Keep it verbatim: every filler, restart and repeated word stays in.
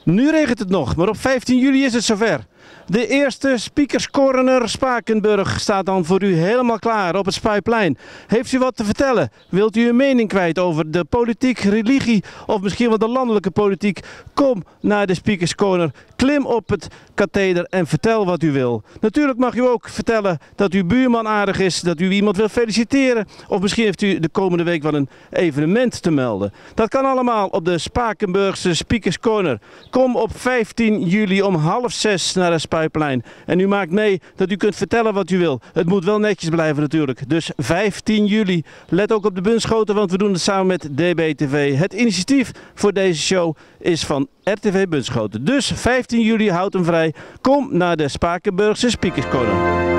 Nu regent het nog, maar op vijftien juli is het zover. De eerste Speakers Corner Spakenburg staat dan voor u helemaal klaar op het Spuiplein. Heeft u wat te vertellen? Wilt u uw mening kwijt over de politiek, religie of misschien wel de landelijke politiek? Kom naar de Speakers Corner, klim op het katheder en vertel wat u wil. Natuurlijk mag u ook vertellen dat uw buurman aardig is, dat u iemand wil feliciteren of misschien heeft u de komende week wel een evenement te melden. Dat kan allemaal op de Spakenburgse Speakers Corner. Kom op vijftien juli om half zes naar het Spuiplein. En u maakt mee dat u kunt vertellen wat u wil. Het moet wel netjes blijven natuurlijk. Dus vijftien juli. Let ook op de Bunschoten, want we doen het samen met D B T V. Het initiatief voor deze show is van R T V Bunschoten. Dus vijftien juli, houd hem vrij. Kom naar de Spakenburgse Speakers Corner.